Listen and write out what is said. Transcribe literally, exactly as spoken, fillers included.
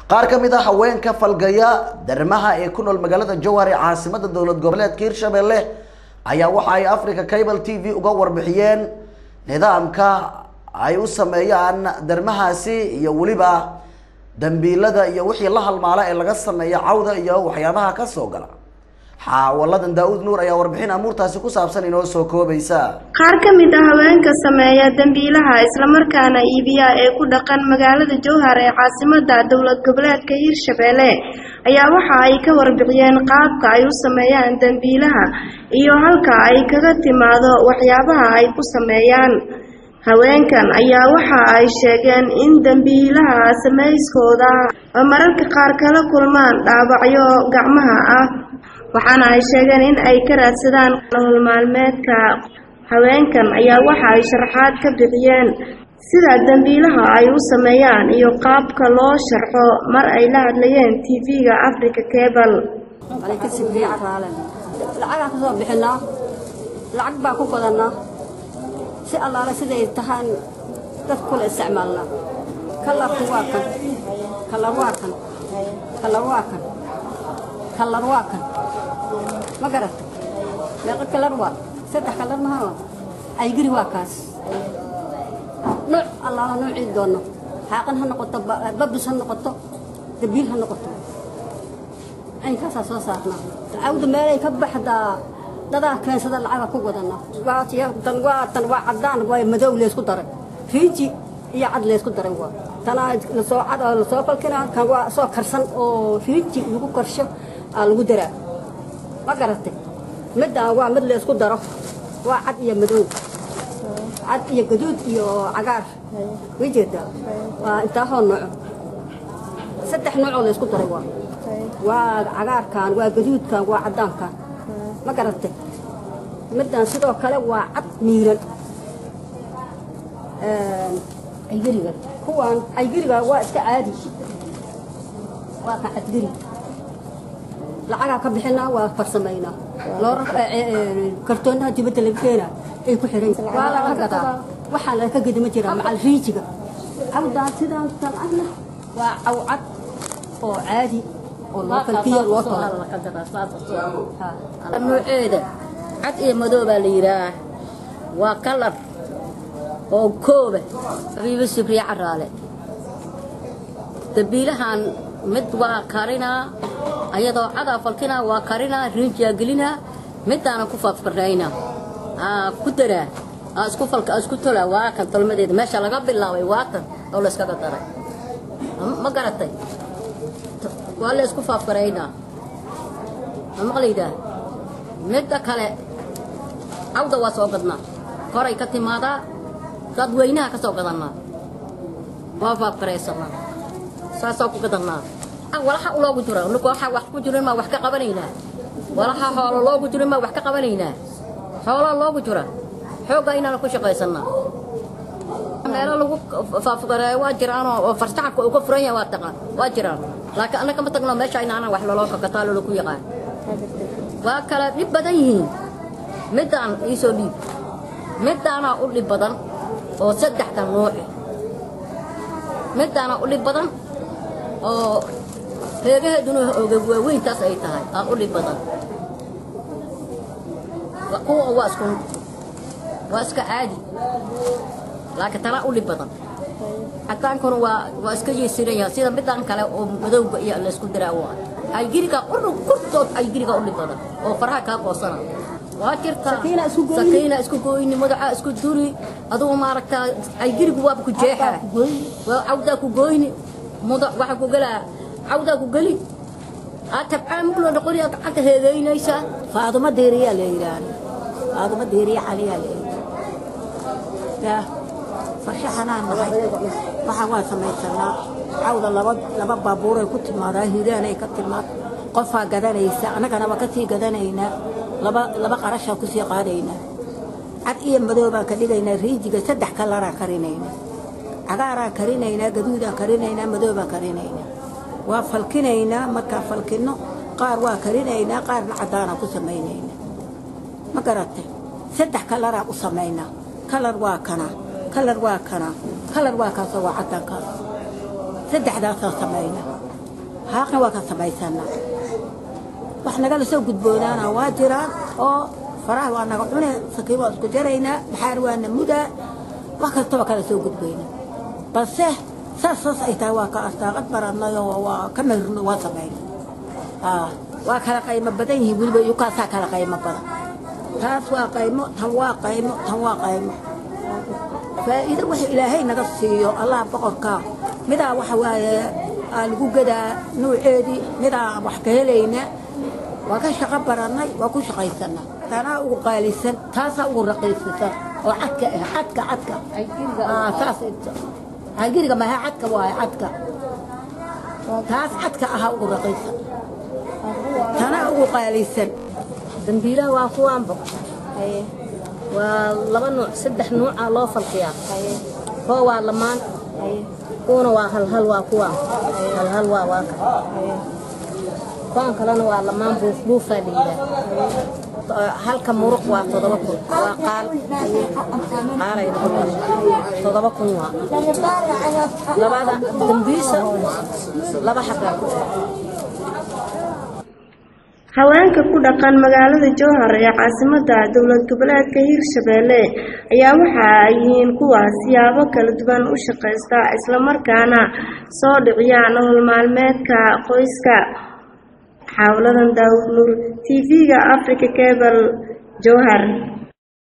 qaar ka mid ah haweenka falgaya darmaha ee ku nool magaalada Jowhar ee caasimadda dowlad goboleedka Hirshabelle ayaa waxa ay Africa Cable T V uga warbixiyeen nidaamka ay u sameeyaan darmahaasi iyo waliba dambiilada iyo wixii la halmaala ee laga sameeyo cawda iyo waxyaabaha ka soo gala. xaawaladan Daawud Nuur ayaa warbixin amuurtaasi ku saabsan inoo soo koobaysa. qaar ka mid ah haweenka sameeya dambiilaha isla markaana iibiya ee ku dhaqan magaalada Jowhar ee caasimadda dowlad goboleedka Hirshabelle ayaa waxa ay ka warbixiyeen qaabka ay u sameeyaan dambiilaha iyo halka ay kaga timaado waxyaabaha ay ku sameeyaan. haweenkan ayaa waxa ay sheegeen in dambiilaha sameeyskooda mararka qaar kala kulmaan dhaawacyo gacmaha ah, waxaana ay sheegeen in ay ka raadsadaan nolol maalmeedka. haweenkan ayaa waxa ay sharaxaad ka bixiyeen sida dambiilaha ay u sameeyaan iyo qaabka loo sharxo mar ay la hadlayeen T V-ga Africa Cable. lacag ka soo bixinaa, lacag baa ku badanaa si allaala siday tahaan dad kula isticmaalna. kalarku waa kan, kalar waa kan, kalar waa kan, kalar waa kan. ma garata meeqa kalar waa saddex kalar maaha ay giri waa kaas nooc allaala noocii doono xaaqan ha noqoto babis ha noqoto dabiil ha noqoto aynkaasa soo saarnaa. cawda meelay ka baxdaa dadaa keensada lacaga ku wadana waa tan waa tan waa cadaan waa madow leesku daray riiji iyo cad leesku daray waa tana la soo cad la soo falkina kan waa soo karsan oo riiji lagu karsho aa lagu daraa. ma garatay midda waa mid la isku daro waa cad iyo madow cad iyo gaduud iyo cagaar wajida waa inta hoo nooc saddex nooc oo la isku daray waa waa cagaarkan waa gaduudkan waa cadaankan. ma garatay middan sidoo kale waa cad miiran ee ay gariga kuwan ay gariga waa iska caadi waa ka cad gari lacag ka bixinaa waa farsameynaa loo kartoonaha dibadda laga keenaa ay ku xiran waa la gadaa waxa la ka gadi ma jira macal riijiga cawda sidaan tan ahna waa cawcad oo caadi oo loo falkiyo loo tolo la ka gadaa ha nooceeda cad iyo madow baa la yiraahdaa waa kalar oo kooba bibi sibriya caraale dabiilahan mid waa karina ayadoo cada falkina waa karina rinjiya gelina midana ku faafkarayna aa ku dara aa isku falka isku tola waa kan tolmadeeda meesha laga bilaabay waa tan oo la iska daray. ma garatay waa la isku faafkarayna ama qalida midda kale cawda waa soo gadna koray ka timaada dad weynaha ka soo gadanaa waa faafkareysana saasoo ku gadanaa walaha loogu jiro nuko waxa wax ku jiro ma wax ka qabanayna walaha xoolo loogu jiro ma wax ka qabanayna xoolo loogu jiro xooga inaan ku shaqeysana meelo lagu faafgaray waa jiraan oo farsaxka ugu furan yahay waa taqaan waa jiraan laakiin anaka ma tagno meesha inaan wax loo ka qataalo lagu yaqaan waa kala dib badan yihiin midaan isoo dhib midana u dhib badan oo saddexda nooc midana u dhib badan oo reegaheeduna oo weyntaas ay tahay aan u dhib badan kuwa waa isku waa iska caadi laakiin tana u dhib badan cadaankuna waa waa iska yeesiraya sida midaan kale oo madowga iyo la isku diraa waa ay giriga urur kurtood ay giriga u dhib badan oo faraha ka qoosana waa jirta sakiina isku gooyni madaxa isku duri adoo maaragta ay girigu waa ku jeexa waa cawda ku gooyni madax waxa ku galaa cawda ku gali atab aamul noqon ya taqta heedeynaysa faaduma deeriya leeyaan faaduma deeriya xaliya ya farshaxanaan waxa waa sameeysanaa cawda laba laba baabuur ay ku timaadaa hiiraan ay ka timaad qofa gadanaysa anagana waa ka sii gadanayna laba laba qarasha ku sii qaadayna cad iyo madow baan ka dhigaynaa riijiga saddex kalara karinayna cagaara karinayna gaduuda karinayna madow baan karinayna waa falkinayna marka falkino qaar waa karinayna qaarna cadaana ku sameeynayna. ma garatay saddex kalara u sameeyna kalar waa kana kalar waa kana kalar waa kaas waa cadaanka saddexdaas sameeyna haaqna waa ka sameysana wax naga la soo gudboonaana waa jiraan oo faraha waa naga cune sakiibo isku jarayna maxaar waa namuda wax kasta kala soo gudbooyna balse saas ay tahay waa ka astaaqad baranayo waa ka meerno waa sameeyna ah waa kala qaymo badan yihiin waliba uu ka saa kala qaymo badan taas waa qaymo tan waa qaymo tan waa qaymo faa'iido wax ilaahay naga siiyo allah boqorka midaa waxa waaye lagu gadaa nuuceedii midaa wax ka helayna waa ka shaqo baranay waa ku shaqaysanaa tanaa ugu qaalisan taasaa ugu raqiisan oo cadka ah cadka cadka ah taas hagiriga ma cadka waa cadka taas cadka ah ugu raqiisan tanaa ugu qaalisan dambiilaha waa kuwaanba waa laba nooc saddex nooc ah loo falqiyaa koo waa lamaan kuwana waa hal hal waa kuwaan hal hal waa waa ka kuwaan kalena waa lamaan buuf buufaa la yidhaah halka muruq waa todoba kun waa qaal qaalay todoba kun waa labada dambiisa laba xabaa ku haweenka ku dhaqan magaalada Jowhar ee caasimadda dawlad goboleedka Hirshabelle ayaa waxa ay yihiin kuwa siyaabo kala duwan u shaqeysta isla markaana soo dhiciyaan nolol maalmeedka qoyska. Xawladan Daawud Nuur T V-ga Africa Cable Jowhar.